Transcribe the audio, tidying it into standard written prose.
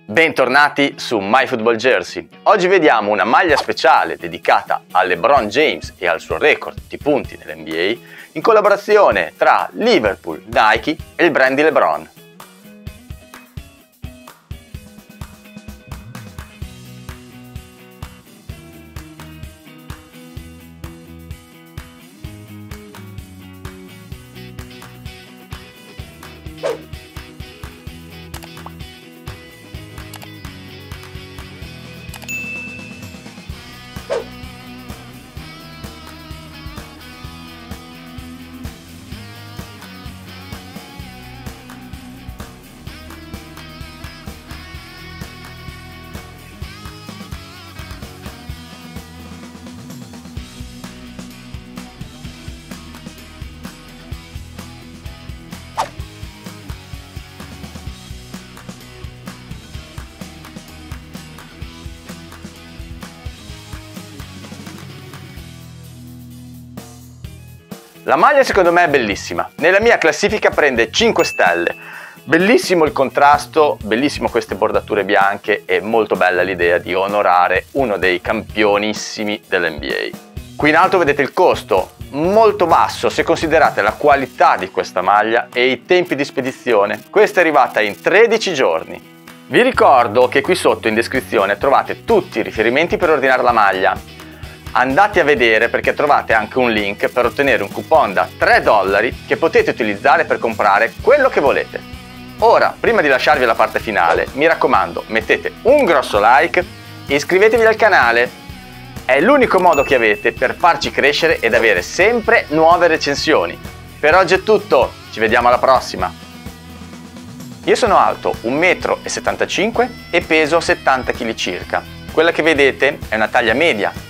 Bentornati su MyFootballJersey. Oggi vediamo una maglia speciale dedicata a LeBron James e al suo record di punti nell'NBA in collaborazione tra Liverpool, Nike e il brand di LeBron. La maglia secondo me è bellissima, nella mia classifica prende 5 stelle, bellissimo il contrasto, bellissimo queste bordature bianche e molto bella l'idea di onorare uno dei campionissimi dell'NBA. Qui in alto vedete il costo, molto basso se considerate la qualità di questa maglia e i tempi di spedizione, questa è arrivata in 13 giorni. Vi ricordo che qui sotto in descrizione trovate tutti i riferimenti per ordinare la maglia. Andate a vedere perché trovate anche un link per ottenere un coupon da $3 che potete utilizzare per comprare quello che volete. Ora, prima di lasciarvi alla parte finale, mi raccomando, mettete un grosso like e iscrivetevi al canale. È l'unico modo che avete per farci crescere ed avere sempre nuove recensioni. Per oggi è tutto, ci vediamo alla prossima. Io sono alto 1,75 m e peso 70 kg circa. Quella che vedete è una taglia media.